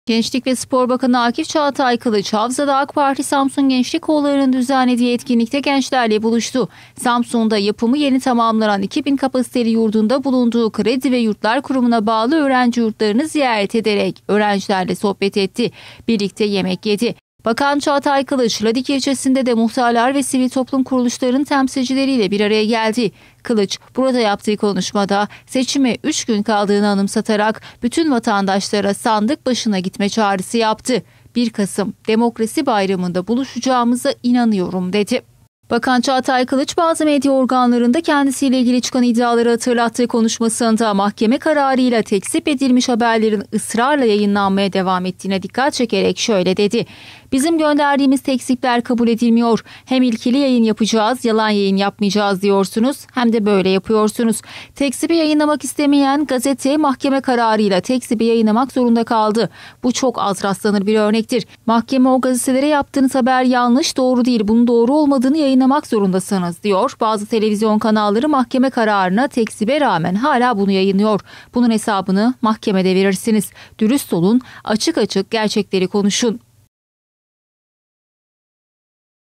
Gençlik ve Spor Bakanı Akif Çağatay Kılıç, Havza'da AK Parti Samsun Gençlik Kolları'nın düzenlediği etkinlikte gençlerle buluştu. Samsun'da yapımı yeni tamamlanan 2000 kapasiteli yurdunda bulunduğu Kredi ve Yurtlar Kurumu'na bağlı öğrenci yurtlarını ziyaret ederek öğrencilerle sohbet etti. Birlikte yemek yedi. Bakan Çağatay Kılıç, Ladik ilçesinde de muhtarlar ve sivil toplum kuruluşlarının temsilcileriyle bir araya geldi. Kılıç, burada yaptığı konuşmada seçime 3 gün kaldığını anımsatarak bütün vatandaşlara sandık başına gitme çağrısı yaptı. 1 Kasım Demokrasi Bayramı'nda buluşacağımıza inanıyorum dedi. Bakan Çağatay Kılıç bazı medya organlarında kendisiyle ilgili çıkan iddiaları hatırlattığı konuşmasında mahkeme kararıyla tekzip edilmiş haberlerin ısrarla yayınlanmaya devam ettiğine dikkat çekerek şöyle dedi. Bizim gönderdiğimiz tekzipler kabul edilmiyor. Hem ilkeli yayın yapacağız, yalan yayın yapmayacağız diyorsunuz, hem de böyle yapıyorsunuz. Tekzibi yayınlamak istemeyen gazete mahkeme kararıyla tekzibi yayınlamak zorunda kaldı. Bu çok az rastlanır bir örnektir. Mahkeme o gazetelere yaptığınız haber yanlış, doğru değil, bunun doğru olmadığını yayınlamak zorundasınız diyor. Bazı televizyon kanalları mahkeme kararına tekzibe rağmen hala bunu yayınlıyor. Bunun hesabını mahkemede verirsiniz. Dürüst olun, açık açık gerçekleri konuşun.